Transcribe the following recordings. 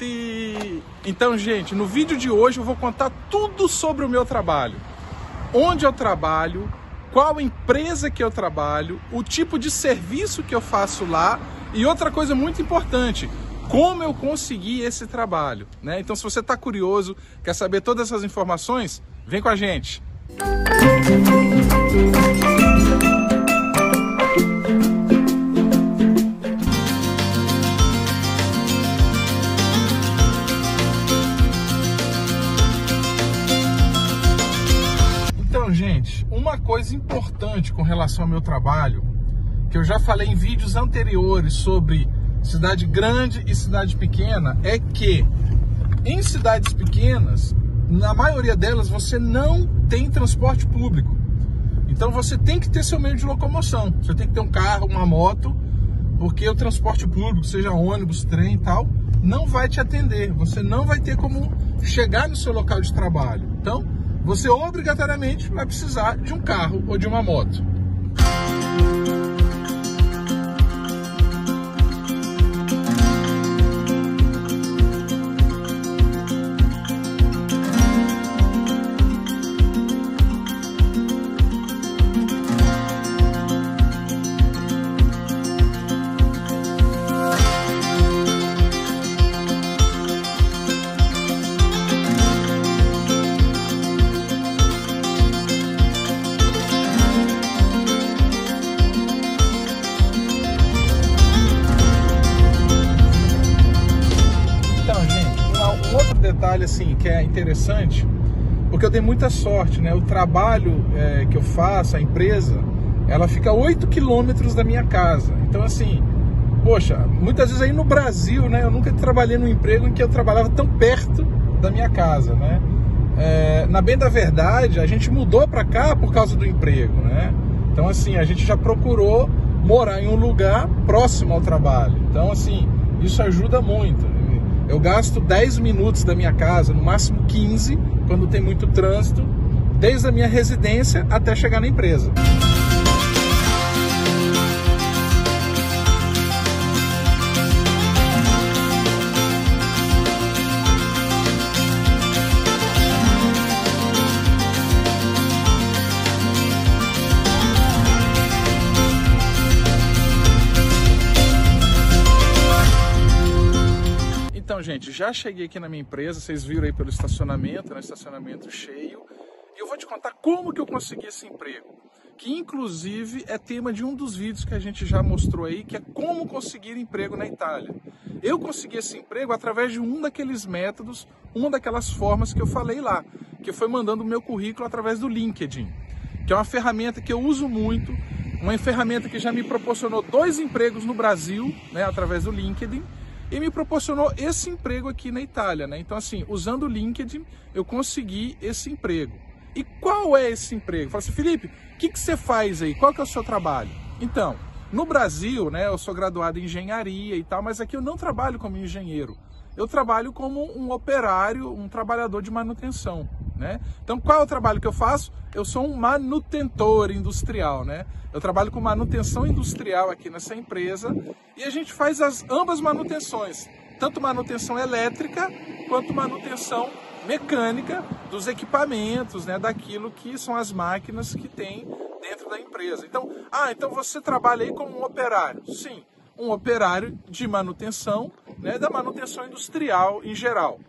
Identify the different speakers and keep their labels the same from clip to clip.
Speaker 1: Então, gente, no vídeo de hoje eu vou contar tudo sobre o meu trabalho. Onde eu trabalho, qual empresa que eu trabalho, o tipo de serviço que eu faço lá e outra coisa muito importante, como eu consegui esse trabalho, né? Então, se você está curioso, quer saber todas essas informações, vem com a gente. Então, gente, uma coisa importante com relação ao meu trabalho, que eu já falei em vídeos anteriores sobre cidade grande e cidade pequena, é que em cidades pequenas, na maioria delas, você não tem transporte público. Então você tem que ter seu meio de locomoção. Você tem que ter um carro, uma moto, porque o transporte público, seja ônibus, trem e tal, não vai te atender. Você não vai ter como chegar no seu local de trabalho. Então, você obrigatoriamente vai precisar de um carro ou de uma moto. Detalhe assim que é interessante, porque eu dei muita sorte, né? O trabalho que eu faço, a empresa, ela fica a 8 quilômetros da minha casa. Então assim, poxa, muitas vezes aí no Brasil, né? Eu nunca trabalhei num emprego em que eu trabalhava tão perto da minha casa, né? Na bem da verdade, a gente mudou para cá por causa do emprego, né? Então assim, a gente já procurou morar em um lugar próximo ao trabalho. Então assim, isso ajuda muito. Eu gasto 10 minutos da minha casa, no máximo 15, quando tem muito trânsito, desde a minha residência até chegar na empresa. Então, gente, já cheguei aqui na minha empresa, vocês viram aí pelo estacionamento, né? Estacionamento cheio. E eu vou te contar como que eu consegui esse emprego, que inclusive é tema de um dos vídeos que a gente já mostrou aí, que é como conseguir emprego na Itália. Eu consegui esse emprego através de um daqueles métodos, uma daquelas formas que eu falei lá, que foi mandando o meu currículo através do LinkedIn, que é uma ferramenta que eu uso muito, uma ferramenta que já me proporcionou 2 empregos no Brasil, né? Através do LinkedIn. E me proporcionou esse emprego aqui na Itália, né? Então, assim, usando o LinkedIn, eu consegui esse emprego. E qual é esse emprego? Fala assim, Felipe, o que você faz aí? Qual que é o seu trabalho? Então, no Brasil, né, eu sou graduado em engenharia e tal, mas aqui eu não trabalho como engenheiro. Eu trabalho como um operário, um trabalhador de manutenção, né? Então, qual é o trabalho que eu faço? Eu sou um manutentor industrial, né? Eu trabalho com manutenção industrial aqui nessa empresa e a gente faz ambas manutenções, tanto manutenção elétrica quanto manutenção mecânica dos equipamentos, né? Daquilo que são as máquinas que tem dentro da empresa. Então, então você trabalha aí como um operário? Sim, um operário de manutenção, né? Da manutenção industrial em geral.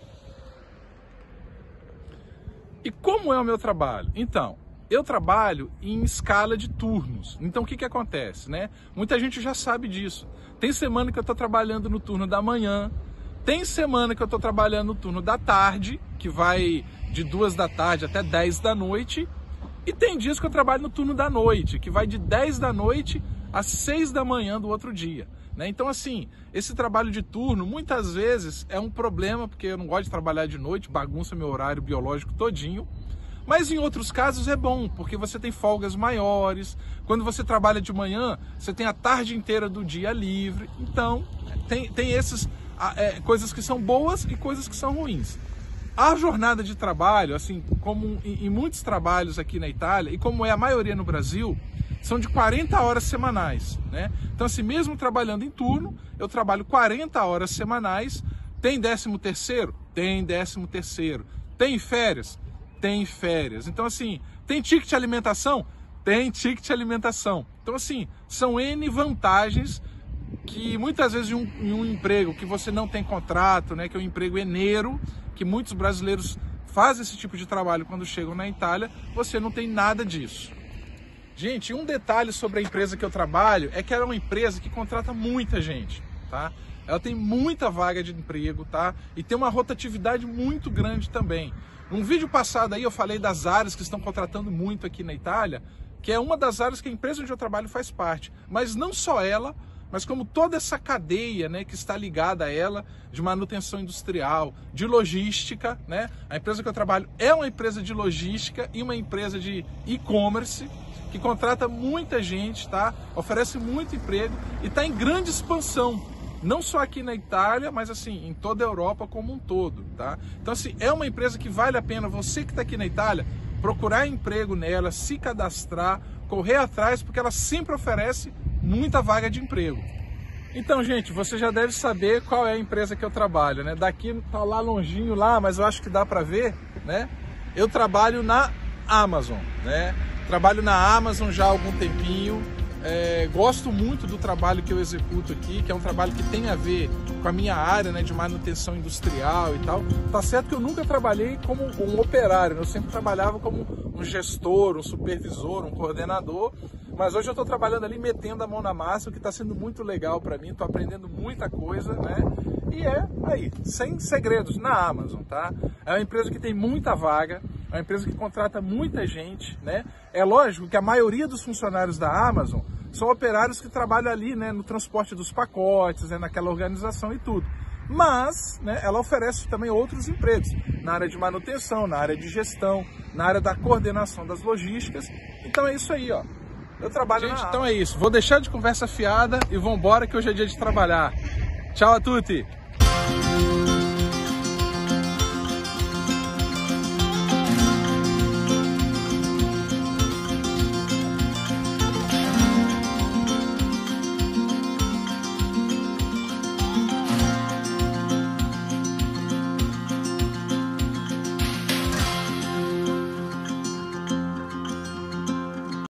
Speaker 1: E como é o meu trabalho? Então, eu trabalho em escala de turnos. Então, o que acontece, né? Muita gente já sabe disso. Tem semana que eu estou trabalhando no turno da manhã, tem semana que eu estou trabalhando no turno da tarde, que vai de 2 da tarde até 10 da noite, e tem dias que eu trabalho no turno da noite, que vai de 10 da noite às 6 da manhã do outro dia, né? Então, assim, esse trabalho de turno, muitas vezes, é um problema, porque eu não gosto de trabalhar de noite, bagunça meu horário biológico todinho. Mas em outros casos é bom, porque você tem folgas maiores. Quando você trabalha de manhã, você tem a tarde inteira do dia livre. Então, tem essas coisas que são boas e coisas que são ruins. A jornada de trabalho, assim como em muitos trabalhos aqui na Itália, e como é a maioria no Brasil, são de 40 horas semanais, né? Então, assim, mesmo trabalhando em turno, eu trabalho 40 horas semanais Tem 13º? Tem 13º. Tem férias? Tem férias. Então, assim, tem ticket de alimentação? Tem ticket de alimentação. Então, assim, são N vantagens que muitas vezes em um emprego que você não tem contrato, né, que é um emprego eneiro, que muitos brasileiros fazem esse tipo de trabalho quando chegam na Itália, você não tem nada disso. Gente, um detalhe sobre a empresa que eu trabalho é que ela é uma empresa que contrata muita gente, tá? Ela tem muita vaga de emprego, tá? E tem uma rotatividade muito grande também. Num vídeo passado aí eu falei das áreas que estão contratando muito aqui na Itália, que é uma das áreas que a empresa onde eu trabalho faz parte. Mas não só ela, mas como toda essa cadeia, né, que está ligada a ela, de manutenção industrial, de logística, né? A empresa que eu trabalho é uma empresa de logística e uma empresa de e-commerce, que contrata muita gente, tá? Oferece muito emprego e está em grande expansão. Não só aqui na Itália, mas assim, em toda a Europa como um todo, tá? Então assim, é uma empresa que vale a pena você que está aqui na Itália procurar emprego nela, se cadastrar, correr atrás, porque ela sempre oferece muita vaga de emprego. Então, gente, você já deve saber qual é a empresa que eu trabalho, né? Daqui tá lá longinho lá, mas eu acho que dá para ver, né? Eu trabalho na Amazon, né? Trabalho na Amazon já há algum tempinho. Gosto muito do trabalho que eu executo aqui, que é um trabalho que tem a ver com a minha área, né, de manutenção industrial e tal. Tá certo que eu nunca trabalhei como um operário, eu sempre trabalhava como um gestor, um supervisor, um coordenador, mas hoje eu estou trabalhando ali metendo a mão na massa, o que está sendo muito legal para mim, estou aprendendo muita coisa, né? E aí, sem segredos, na Amazon, tá? É uma empresa que tem muita vaga, é uma empresa que contrata muita gente, né? É lógico que a maioria dos funcionários da Amazon são operários que trabalham ali, né, no transporte dos pacotes, né, naquela organização e tudo. Mas, né, ela oferece também outros empregos, na área de manutenção, na área de gestão, na área da coordenação das logísticas. Então é isso aí, ó. Eu trabalho na Amazon. Então é isso. Vou deixar de conversa fiada e vambora que hoje é dia de trabalhar. Tchau a tutti!